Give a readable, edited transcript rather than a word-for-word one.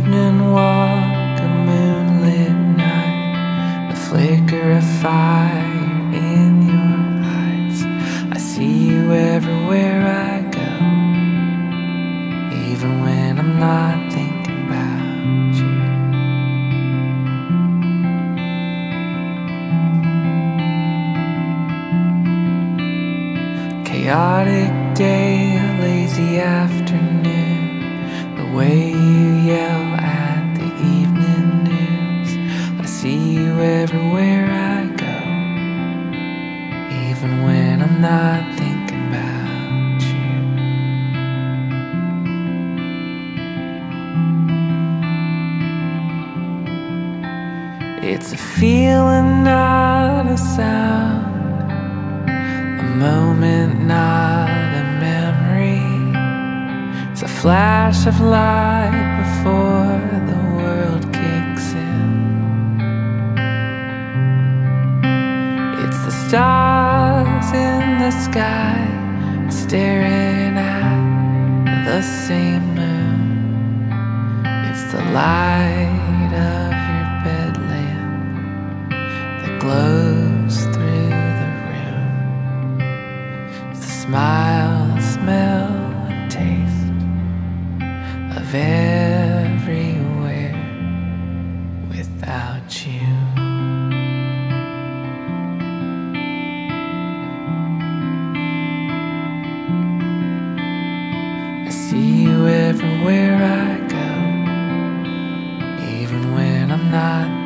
evening walk, a moonlit night, the flicker of fire in your eyes. I see you everywhere I go, even when I'm not thinking about you. Chaotic day, a lazy afternoon, the way you yell at the evening news. I see you everywhere I go, even when I'm not thinking about you. It's a feeling, not a sound, a moment, not a memory. It's a flash of light before the world kicks in. It's the stars in the sky staring at the same moon. It's the light of your bed lamp that glows through the room. It's the smile, smell, and taste of everywhere without you. I see you everywhere I go, even when I'm not